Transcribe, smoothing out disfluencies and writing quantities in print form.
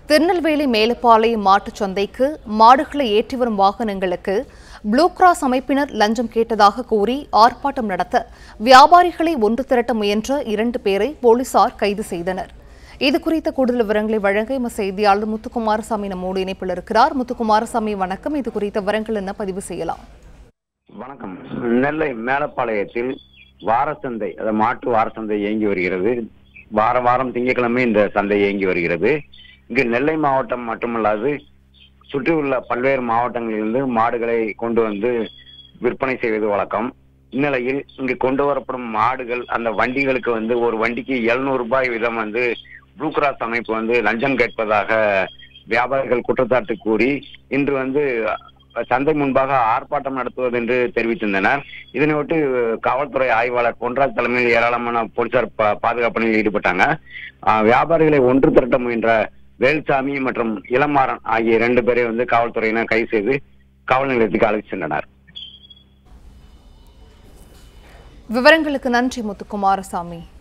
திருநெல்வேலி மேலப்பாளையம் மாட்டுச் சந்தைக்கு மாடுகளை ஏற்றி வரும் வாகனங்களுக்கு ப்ளூ கிராஸ் அமைப்பினர் லஞ்சம் கேட்டதாக கூறி ஆர்ப்பாட்டம் நடத்த வியாபாரிகளை ஒன்று திரட்ட முயன்ற 2 பேரை போலீசார் கைது செய்தனர். இதுகுறித்த கூடுதல் விவரங்களை வழங்க எமது செய்தியாளர் முத்துக்குமாரசாமி நம்மோடு இணைப்பில் இருக்கிறார். முத்துக்குமாரசாமி, வணக்கம். இது குறித்த விவரங்கள் என்ன பதிவு செய்யலாம்? வணக்கம். நெல்லை மேலப்பாளையத்தில் வாரச்சந்தை, மாட்டு வாரச்சந்தை இயங்கி வருகிறது. வாரம் திங்கட்கிழமை இந்த சந்தை இயங்கி வருகிறது. இங்கு நெல்லை மாவட்டம் மட்டுமல்லாது சுற்றியுள்ள பல்வேறு மாவட்டங்களிலிருந்து மாடுகளை கொண்டு வந்து விற்பனை செய்வது வழக்கம். இந்நிலையில் இங்கு கொண்டு வரப்படும் மாடுகள் அந்த வண்டிகளுக்கு ஒரு வண்டிக்கு 700 ரூபாய் வீதம் ப்ளூ கிராஸ் அமைப்பு லஞ்சம் கேட்பதாக வியாபாரிகள் குற்றச்சாட்டு கூறி இன்று சந்தை முன்பாக ஆர்ப்பாட்டம் நடத்துவது என்று தெரிவித்திருந்தனர். இதனையொட்டி காவல்துறை ஆய்வாளர் பொன்ராஜ் தலைமையில் ஏராளமான போலீசார் பாதுகாப்பு பணியில் ஈடுபட்டாங்க. வியாபாரிகளை ஒன்று திரட்ட முயன்ற வேல்சாமி மற்றும் இளமாறன் ஆகிய 2 பேரை காவல்துறையினர் கைது செய்து காவல் நிலையத்துக்கு அழைத்து சென்றனர். விவரங்களுக்கு நன்றி முத்துக்குமாரசாமி.